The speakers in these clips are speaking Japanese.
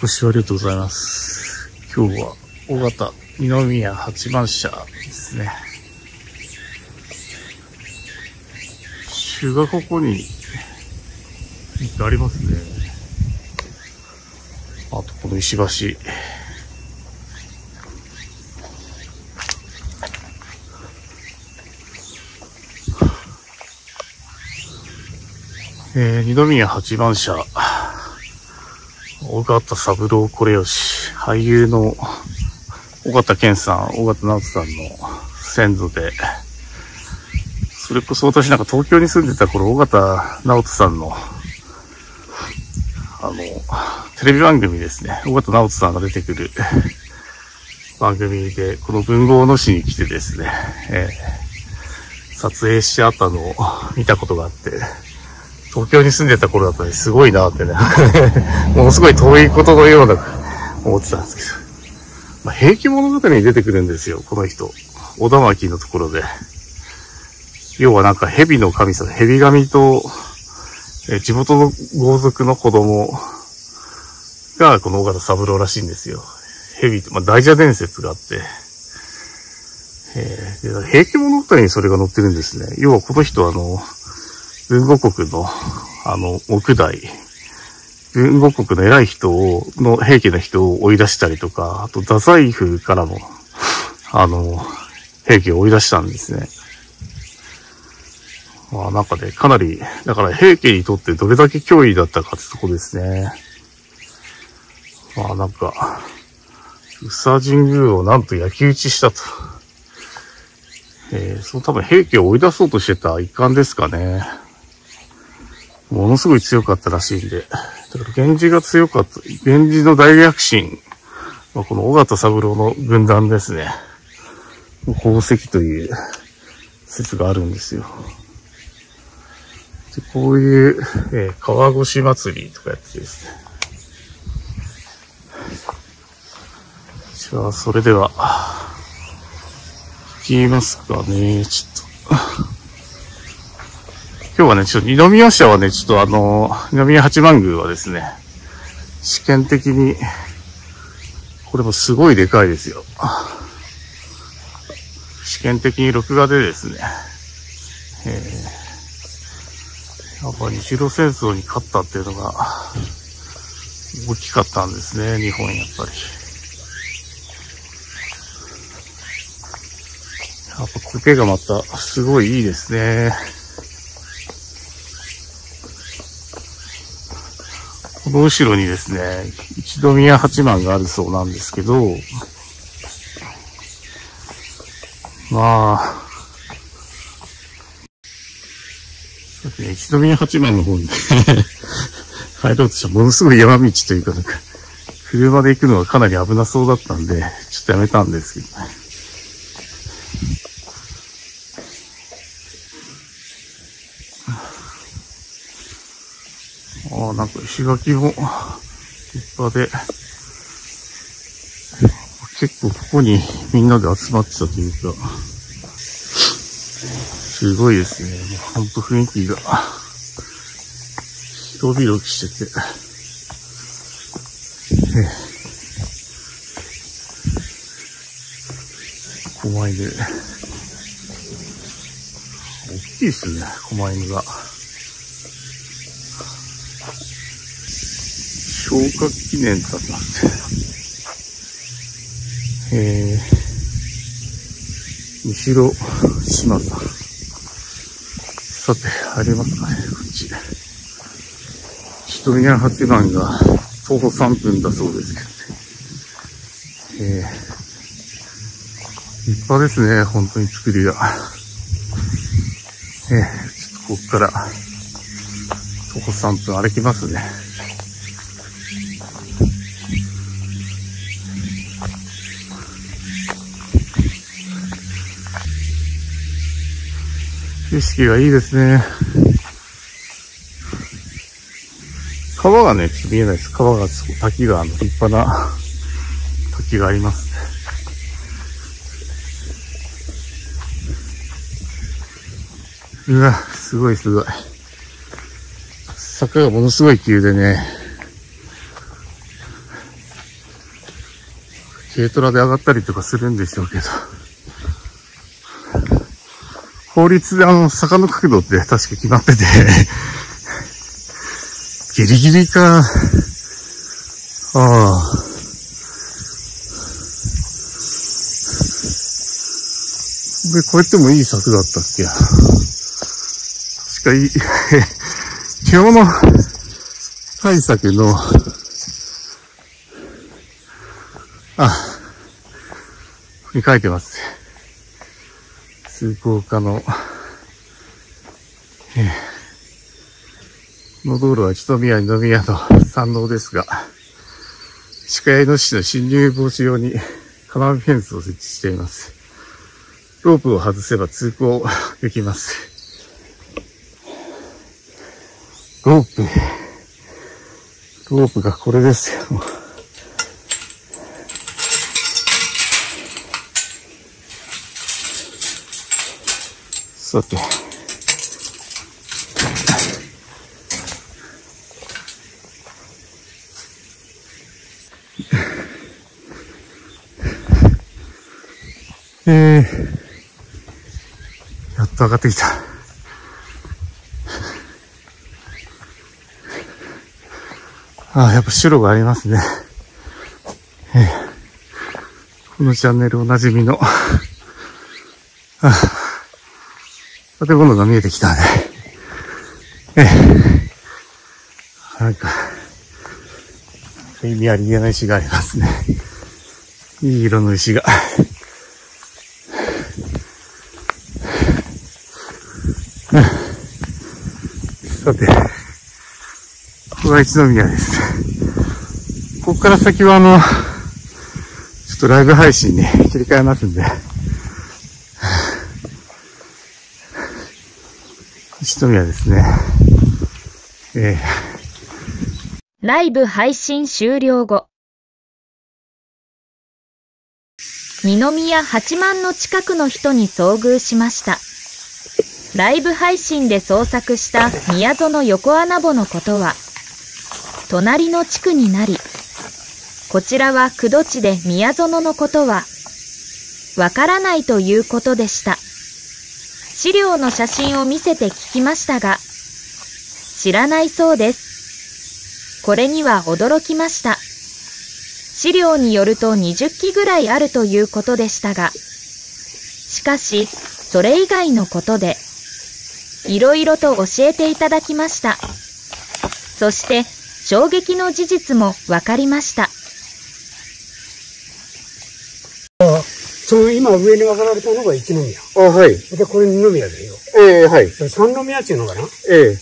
ご視聴ありがとうございます。今日は尾形二宮八幡社ですね。朱がここにありますね。あとこの石橋。二宮八幡社。尾形三郎是義、俳優の尾形健さん、尾形直人さんの先祖で、それこそ私なんか東京に住んでた頃、尾形直人さんの、テレビ番組ですね、尾形直人さんが出てくる番組で、この文豪の市に来てですね、撮影してあったのを見たことがあって、東京に住んでた頃だったらすごいなってね、ものすごい遠いことのような思ってたんですけど。平家物語に出てくるんですよ、この人。小田巻のところで。要はなんか蛇の神様、蛇神と、地元の豪族の子供がこの尾形三郎らしいんですよ。蛇、大蛇伝説があって。平家物語にそれが載ってるんですね。要はこの人文後国の、木大、文後国の偉い人の平家の人を追い出したりとか、あと、太宰府からも、平家を追い出したんですね。なんかね、かなり、だから平家にとってどれだけ脅威だったかってとこですね。なんか、宇佐神宮をなんと焼き討ちしたと。その多分平家を追い出そうとしてた一環ですかね。ものすごい強かったらしいんで。だから源氏が強かった。源氏の大躍進はこの尾形三郎の軍団ですね。功績という説があるんですよ。でこういう、川越祭りとかやってですね。じゃあ、それでは、行きますかね。ちょっと。今日はね、ちょっと二宮社はね、ちょっと二宮八幡宮はですね、試験的に、これもすごいでかいですよ。試験的に録画でですね、やっぱ日露戦争に勝ったっていうのが大きかったんですね、日本やっぱり。やっぱ苔がまたすごいいいですね。この後ろにですね、一宮八幡があるそうなんですけど、さっきね、一宮八幡の方に入ろうとしたらものすごい山道というか、なんか、車で行くのがかなり危なそうだったんで、ちょっとやめたんですけどね。なんか石垣も立派で、結構ここにみんなで集まってたというか、すごいですね。もうほんと雰囲気が、広々してて、狛犬。大きいですね、狛犬が。昇格記念だったんで。西路島さん。さて、入れますかね、こっち。一宮八幡が徒歩3分だそうですけどね。立派ですね、本当に作りが。ちょっとこっから徒歩3分歩きますね。景色がいいですね。川がね、ちょっと見えないです。川が、滝が、立派な滝がありますね。うわ、すごいすごい。坂がものすごい急でね、 軽トラで上がったりとかするんでしょうけど。法律で坂の角度って確か決まってて、ギリギリか。ああ。で、こうやってもいい柵だったっけ？確かいい、獣対策の、ここに書いてます。通行課の、この道路は一宮二宮の山道ですが、鹿やイノシシの侵入防止用に金網フェンスを設置しています。ロープを外せば通行できます。ロープがこれですよ。さて。やっと上がってきた。やっぱ白がありますね。このチャンネルおなじみの建物が見えてきたね。なんか、意味ありげな石がありますね。いい色の石が。さて、ここが一宮です。ここから先はちょっとライブ配信に切り替えますんで、一宮ですね。 ライブ配信終了後、二宮八幡の近くの人に遭遇しました。ライブ配信で捜索した宮園横穴墓のことは、隣の地区になり、こちらは九度地で宮園のことは、わからないということでした。資料の写真を見せて聞きましたが、知らないそうです。これには驚きました。資料によると20基ぐらいあるということでしたが、しかし、それ以外のことで、いろいろと教えていただきました。そして、衝撃の事実も分かりました。 今上に分かられたのが一宮。 はい。 で、これ二宮だよ。 はい。 三宮っていうのかな？ こ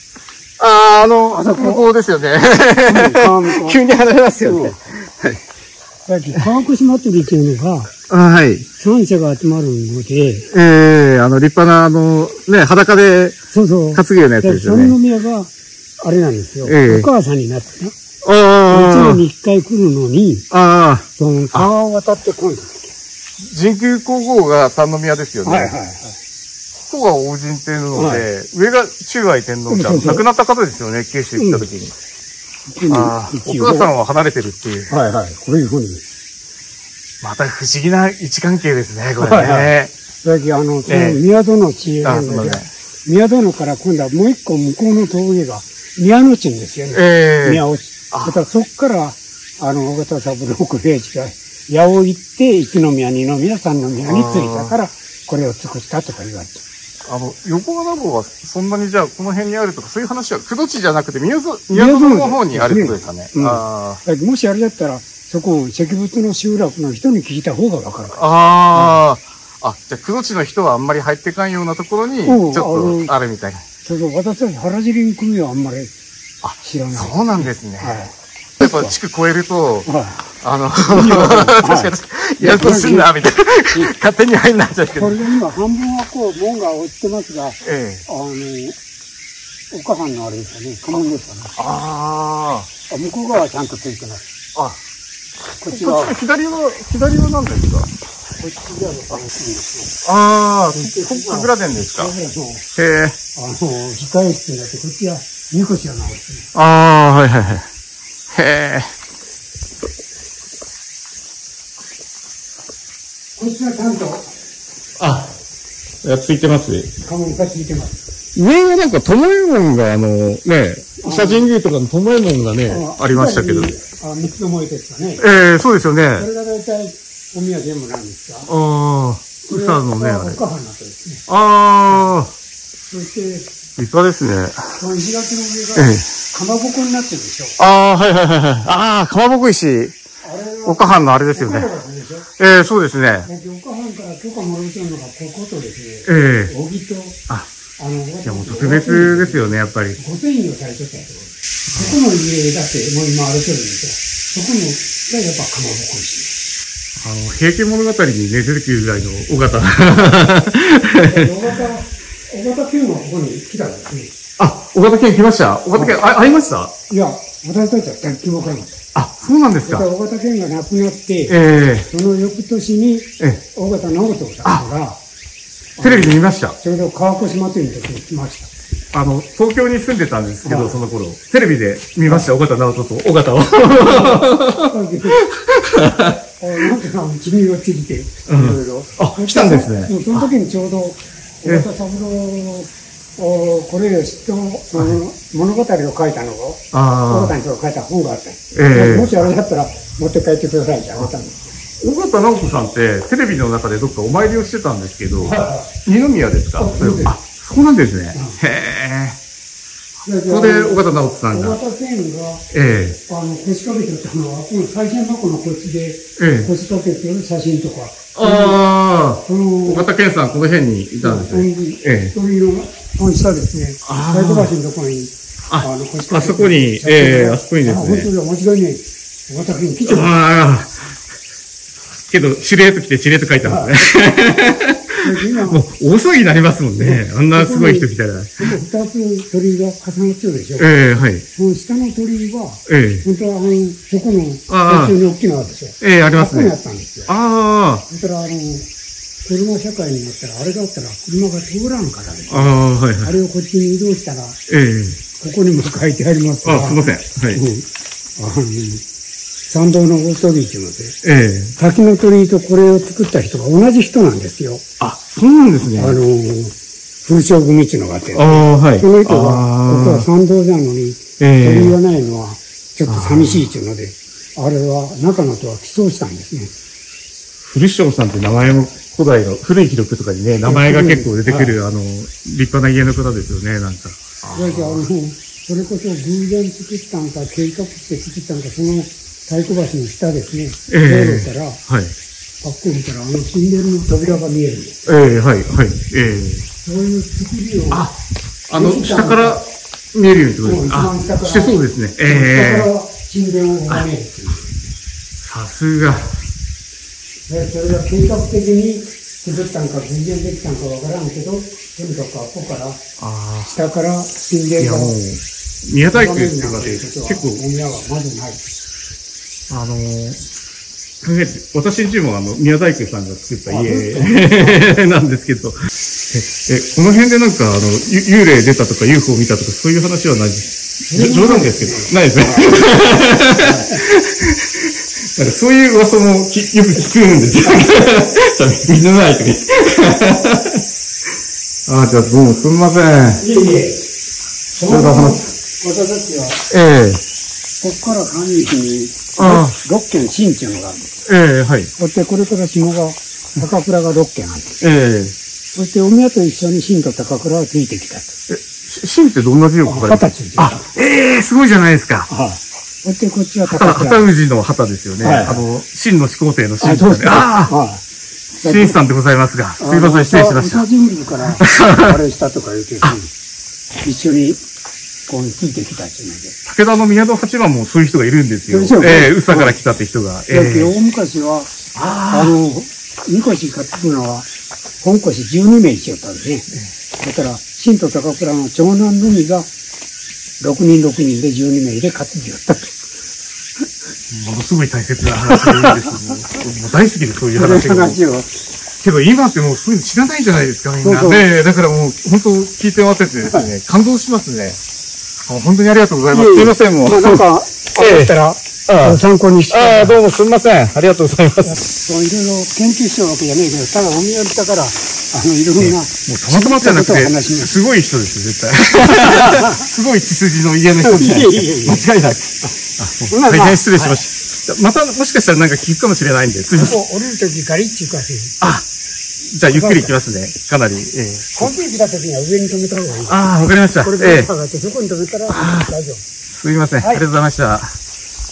こですよね。急に離れますよね。 さっき、川越祭りっていうのが、 はい。 三社が集まるので、 立派な裸で、担ぐようなやつですよね。 三宮が、あれなんですよ。お母さんになってな。一年に一回来るのに、その川を渡ってこんだっけ。 神宮皇后が三宮ですよね。 はい。 ここが王神天皇で、上が中愛天皇が亡くなった方ですよね、九州来た時に。お母さんは離れてるっていう。 こういうふうに。 また不思議な位置関係ですね、これね。 さっき宮戸の地なんだけど、宮戸から今度はもう一個向こうの峠が宮野地ですよね。宮尾地。だからそっから、尾形三郎九平地が八尾行って、一宮、二宮、三宮に着いたから、これを作ったとか言われて。 横穴墓はそんなにじゃあこの辺にあるとか、そういう話は、九度地じゃなくて宮園の方にあるってことですかね。 もしあれだったら、そこ、石仏の集落の人に聞いた方がわかるから。 じゃあ九度地の人はあんまり入ってかんようなところに、ちょっとあるみたいな。 私たち原尻に組はあんまり知らない。 そうなんですね。やっぱ地区越えると、確かに、やるとすんな、みたいな。勝手に入んないじゃんけど。 これで今、半分はこう、門が落ちてますが、お母さんのあれですかね、家紋ですかね。向こう側はちゃんとついてます。こっち側。 左は何ですか？ こっち側の神楽殿ですか？ 控え室になって、こっちは、みこしが直してる。 ちはちゃんと。 ついてますね。 家紋がついてます。 上はなんか、ともえもんが社神宮とかのともえもんがね、ありましたけど。 三つの萌えですかね。 そうですよね。 これが大体、お宮全部なんですか。 宇佐のね、あれ。 おかはなとですね。そして、 立派ですね。 この石垣の上が、かまぼこになってるでしょ。 かまぼこ石。岡藩のあれですよね。そうですね。 岡藩から許可もらうてるのが、こことですね。小木と、 いやもう特別ですよね、やっぱり。 御船印をされてたところ。そこの家だって、もう今歩けるんですよ。そこの、がやっぱかまぼこ石。 平家物語にね、出てくるぐらいの尾形。 尾形県はここに来たんですね。 尾形県来ました。尾形県、会いました？ いや、私たちは楽器も買いました。 そうなんですか。 尾形県が亡くなって、その翌年に、尾形直人さんが、 テレビで見ました。 ちょうど川越祭りの時に来ました。 東京に住んでたんですけど、その頃。テレビで見ました、尾形直人と尾形を。 なんて君が来て、いろいろ。 来たんですね。 その時にちょうど、尾形三郎、これを知って物語を書いたのを、尾形に書いた本があったんです。もしあれだったら、持って帰ってくださいってあげたんです。 尾形直人さんって、テレビの中でどっかお参りをしてたんですけど、二宮ですか？そうなんですね。それで、尾形直人さんが。 尾形県が、腰掛けてたのは、この賽銭箱のこっちで、腰掛けてる写真とか。 尾形健さん、この辺にいたんですね。 そういうの、この下ですね。大小橋のところに、 あそこに、あそこにですね。 本当だ、間違いねえ。尾形県来てます。 けど、しれっと来て、しれっと書いてますね。もう、大騒ぎになりますもんね。あんなすごい人来たら。 二つ鳥居が重なってるでしょ。その下の鳥居は、本当はそこの、途中に大きなのあるでしょ。 ありますね。 あそこにあったんですよ。だから車社会になったら、あれだったら車が通らんからですね。あれをこっちに移動したら、ここにも書いてありますから。 すいません。 参道の大鳥居っていうので、滝の鳥居とこれを作った人が同じ人なんですよ。 そうなんですね。 風将組っていうのがあって、その人が、ここは参道なのに、鳥居がないのは、ちょっと寂しいっていうので、あれは中野とは競争したんですね。 古正さんって名前も古代の古い記録とかにね、名前が結構出てくる、立派な家の方ですよね、なんか。 それこそ偶然作ったんか、計画して作ったんか、その太鼓橋の下ですね。通路から、パッと見たら、神殿の扉が見えるんです。そういう作りを。 下から見えるようにってことですか？してそうですね。 下から神殿を拝めるっていう。 さすが。 それが計画的に作ったんか、偶然できたんかわからんけど、とにかくここから、下から神殿が。 宮大工っていうので、結構。 お宮はまずない。 私んちも宮大工さんが作った家なんですけど、この辺でなんか幽霊出たとか UFO 見たとかそういう話はないです。冗談ですけど、ないですね。なんかそういう噂もよく聞くんですよ。水のないとき。じゃあどうもすみません。 いえ。私たちは、ここから関西に6軒新っていうのがあるんです。そしてこれから下が、高倉が6軒あるんです。そしてお宮と一緒に新と高倉はついてきた。 新ってどんな字を書かれてるんですか？すごいじゃないですか。 そしてこっちは高倉。 旗氏の旗ですよね。新の始皇帝の新ですね。新さんでございますが、すいません、失礼しました。 宇佐神宮からあれしたとか言うけど、一緒にこうついてきたっていうので。 武田の宮戸八幡もそういう人がいるんですよ。宇佐から来たって人が。 大昔は、みこし担ぐのは、本越12名しよったんですね。だから、新と高倉の長男のみが、6人で12名で担ぎよったと。 ものすごい大切な話です。もう大好きでそういう話を。けど今ってもうそういうの知らないじゃないですか、みんな。だからもう本当聞いてもらっててですね、感動しますね。本当にありがとうございます。すいません、もう。 なんか、あったら、 参考にして。 ああ、どうもすみません。ありがとうございます。 そう、いろいろ研究してるわけじゃないけど、ただお見寄りだから、いろんな。もうたまたまじゃなくて、すごい人ですよ、絶対。すごい血筋の家の人じゃないですか。間違いない。大変失礼しました。また、もしかしたらなんか聞くかもしれないんで、すみません。 降りるときガリッチいうかし。 じゃあゆっくり行きますね。かなり。 コンビーフだときには上に止めた方がいい。 ああ、わかりました。 これで上がってそこに止めたら大丈夫。 すみません。ありがとうございました。